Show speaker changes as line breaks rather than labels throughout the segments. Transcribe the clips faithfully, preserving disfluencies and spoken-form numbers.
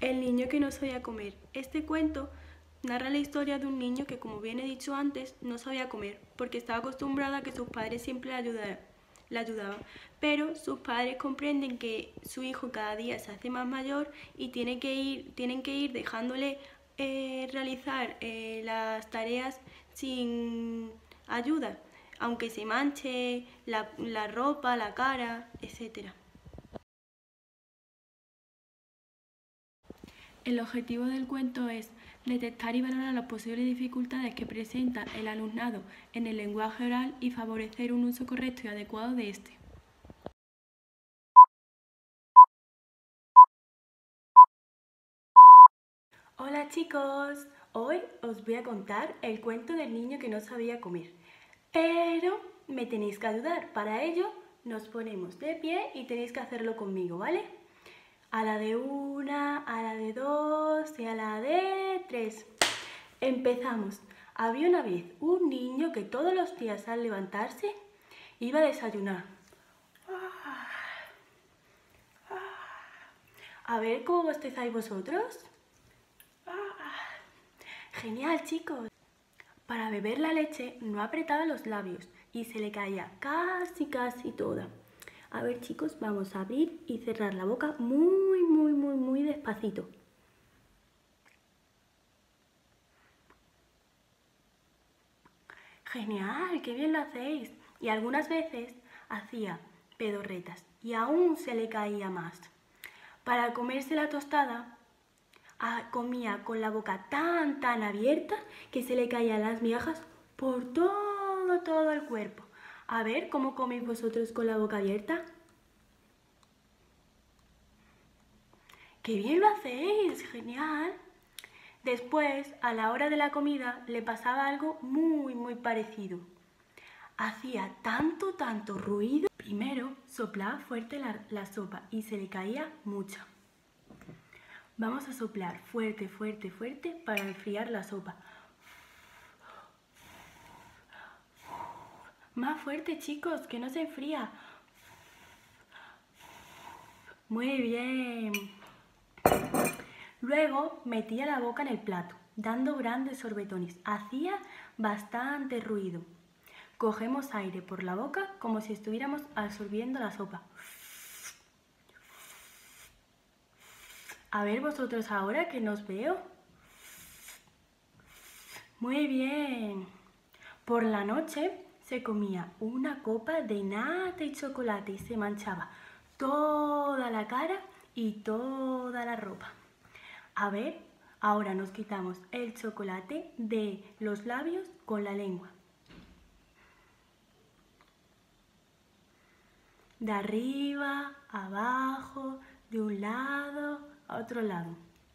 El niño que no sabía comer. Este cuento narra la historia de un niño que, como bien he dicho antes, no sabía comer porque estaba acostumbrado a que sus padres siempre le ayudaran, le ayudaban. Pero sus padres comprenden que su hijo cada día se hace más mayor y tiene que ir, tienen que ir dejándole eh, realizar eh, las tareas sin ayuda, aunque se manche la, la ropa, la cara, etcétera. El objetivo del cuento es detectar y valorar las posibles dificultades que presenta el alumnado en el lenguaje oral y favorecer un uso correcto y adecuado de este. Hola chicos, hoy os voy a contar el cuento del niño que no sabía comer, pero me tenéis que ayudar. Para ello nos ponemos de pie y tenéis que hacerlo conmigo, ¿vale? A la de una, a la de dos y a la de tres. Empezamos. Había una vez un niño que todos los días al levantarse iba a desayunar. A ver cómo bostezáis vosotros. Genial, chicos. Para beber la leche no apretaba los labios y se le caía casi casi toda. A ver, chicos, vamos a abrir y cerrar la boca muy, muy, muy, muy despacito. Genial, qué bien lo hacéis. Y algunas veces hacía pedorretas y aún se le caía más. Para comerse la tostada, comía con la boca tan, tan abierta que se le caían las migajas por todo, todo el cuerpo. A ver, ¿cómo coméis vosotros con la boca abierta? ¡Qué bien lo hacéis! ¡Genial! Después, a la hora de la comida, le pasaba algo muy, muy parecido. Hacía tanto, tanto ruido. Primero, soplaba fuerte la, la sopa y se le caía mucha. Vamos a soplar fuerte, fuerte, fuerte para enfriar la sopa. Más fuerte, chicos, que no se enfría. Muy bien. Luego metía la boca en el plato, dando grandes sorbetones. Hacía bastante ruido. Cogemos aire por la boca como si estuviéramos absorbiendo la sopa. A ver vosotros ahora que nos veo. Muy bien. Por la noche se comía una copa de nata y chocolate y se manchaba toda la cara y toda la ropa. A ver, ahora nos quitamos el chocolate de los labios con la lengua. De arriba, abajo, de un lado a otro lado.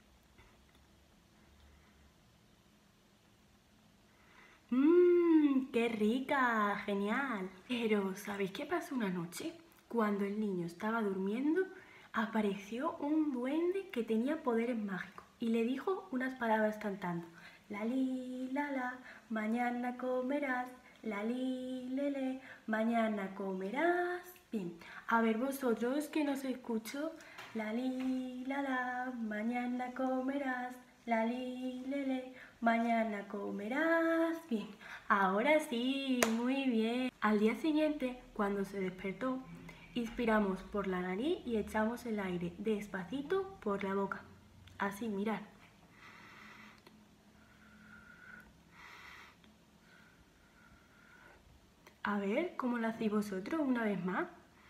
¡Mmm! ¡Qué rica! ¡Genial! Pero, ¿sabéis qué pasó una noche? Cuando el niño estaba durmiendo, apareció un duende que tenía poderes mágicos y le dijo unas palabras cantando. La li, la la, mañana comerás. La li, le, le, mañana comerás. Bien, a ver vosotros que nos escucho. La li, la la, mañana comerás. La li, le, le, mañana comerás. Bien, ahora sí, muy bien. Al día siguiente, cuando se despertó, inspiramos por la nariz y echamos el aire despacito por la boca. Así, mirad. A ver, ¿cómo lo hacéis vosotros una vez más?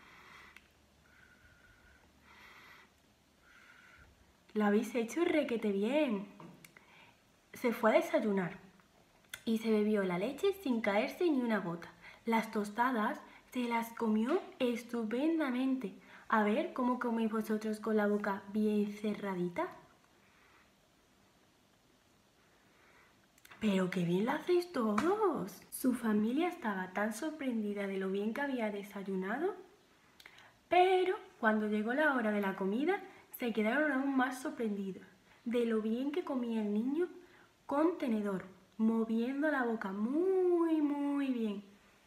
Lo habéis hecho requete bien. Se fue a desayunar y se bebió la leche sin caerse ni una gota. Las tostadas se las comió estupendamente. A ver, ¿cómo coméis vosotros con la boca bien cerradita? ¡Pero qué bien lo hacéis todos! Su familia estaba tan sorprendida de lo bien que había desayunado, pero cuando llegó la hora de la comida se quedaron aún más sorprendidos de lo bien que comía el niño con tenedor, moviendo la boca muy, muy bien.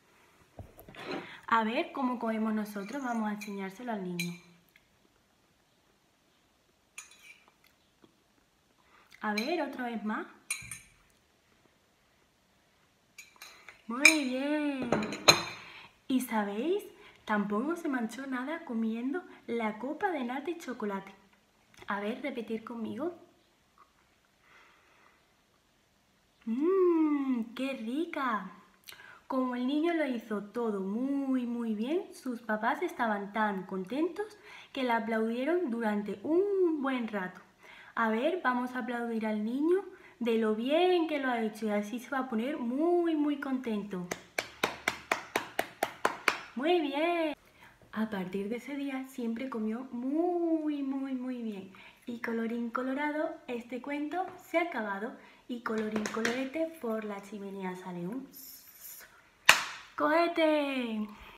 A ver cómo comemos nosotros, vamos a enseñárselo al niño. A ver, otra vez más. Muy bien. ¿Y sabéis? Tampoco se manchó nada comiendo la copa de nata y chocolate. A ver, repetir conmigo. ¡Mmm! ¡Qué rica! Como el niño lo hizo todo muy muy bien, sus papás estaban tan contentos que le aplaudieron durante un buen rato. A ver, vamos a aplaudir al niño de lo bien que lo ha hecho y así se va a poner muy muy contento. Muy bien. A partir de ese día siempre comió muy muy muy bien. Y colorín colorado, este cuento se ha acabado. Y colorín colorete, por la chimenea sale un cohete.